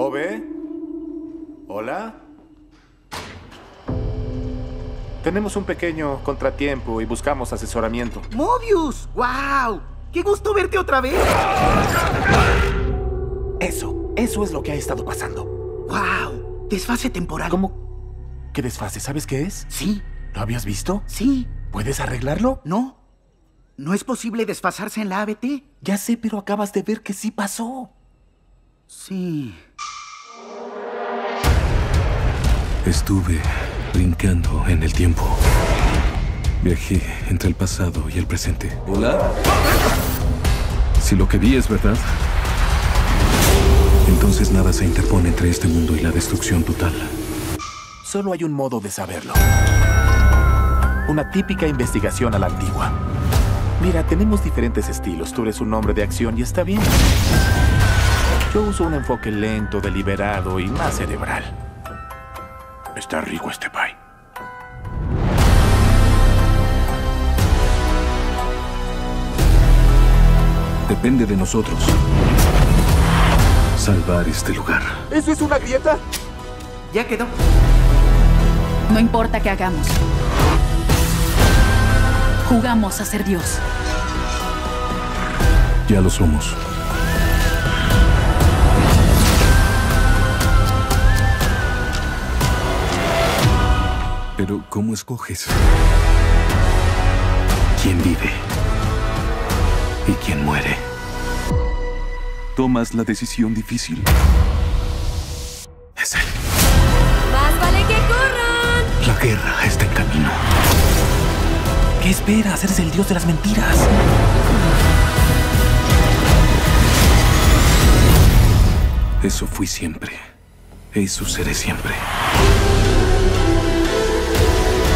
¿Kobe? ¿Hola? Tenemos un pequeño contratiempo y buscamos asesoramiento. ¡Mobius! ¡Wow! ¡Qué gusto verte otra vez! Eso es lo que ha estado pasando. ¡Wow! Desfase temporal. ¿Cómo? ¿Qué desfase? ¿Sabes qué es? Sí, ¿Lo habías visto? sí. ¿Puedes arreglarlo? No. ¿No es posible desfasarse en la ABT? Ya sé, pero acabas de ver que sí pasó. Sí. Estuve brincando en el tiempo. Viajé entre el pasado y el presente. ¿Hola? Si lo que vi es verdad, entonces nada se interpone entre este mundo y la destrucción total. Solo hay un modo de saberlo. Una típica investigación a la antigua. Mira, tenemos diferentes estilos. Tú eres un hombre de acción y está bien. Yo uso un enfoque lento, deliberado y más cerebral. Está rico este pie. Depende de nosotros salvar este lugar. ¿Eso es una grieta? Ya quedó. No importa qué hagamos. Jugamos a ser Dios. Ya lo somos. Pero, ¿cómo escoges quién vive y quién muere? Tomas la decisión difícil. Es él. ¡Más vale que corran! La guerra está en camino. ¿Qué esperas? Eres el dios de las mentiras. Eso fui siempre. Eso seré siempre.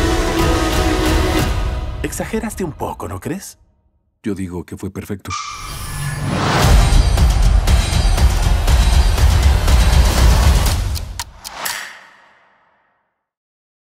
Exageraste un poco, ¿no crees? Yo digo que fue perfecto.